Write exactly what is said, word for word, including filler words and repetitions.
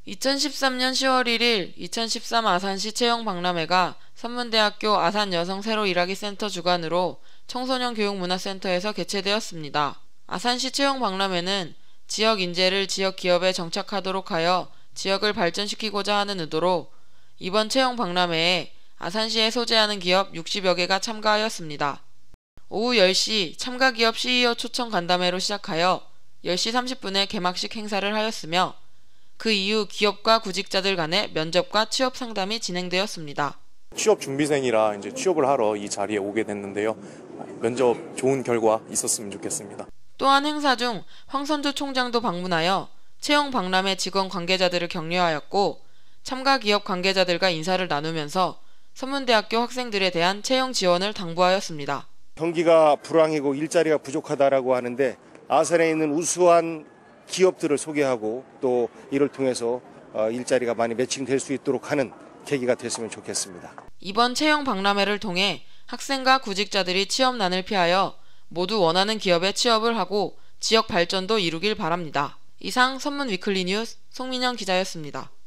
이천십삼 년 시월 일일 이천십삼 아산시 채용박람회가 선문대학교 아산여성 새로 일하기 센터 주관으로 청소년 교육문화센터에서 개최되었습니다. 아산시 채용박람회는 지역 인재를 지역 기업에 정착하도록 하여 지역을 발전시키고자 하는 의도로 이번 채용박람회에 아산시에 소재하는 기업 육십여 개가 참가하였습니다. 오후 열 시 참가기업 씨이오 초청 간담회로 시작하여 열 시 삼십 분에 개막식 행사를 하였으며 그 이후 기업과 구직자들 간의 면접과 취업 상담이 진행되었습니다. 취업 준비생이라 이제 취업을 하러 이 자리에 오게 됐는데요. 면접 좋은 결과 있었으면 좋겠습니다. 또한 행사 중 황선조 총장도 방문하여 채용 박람회 직원 관계자들을 격려하였고 참가 기업 관계자들과 인사를 나누면서 선문대학교 학생들에 대한 채용 지원을 당부하였습니다. 경기가 불황이고 일자리가 부족하다라고 하는데 아산에 있는 우수한 기업들을 소개하고 또 이를 통해서 일자리가 많이 매칭될 수 있도록 하는 계기가 됐으면 좋겠습니다. 이번 채용 박람회를 통해 학생과 구직자들이 취업난을 피하여 모두 원하는 기업에 취업을 하고 지역 발전도 이루길 바랍니다. 이상 선문 위클리 뉴스 송민영 기자였습니다.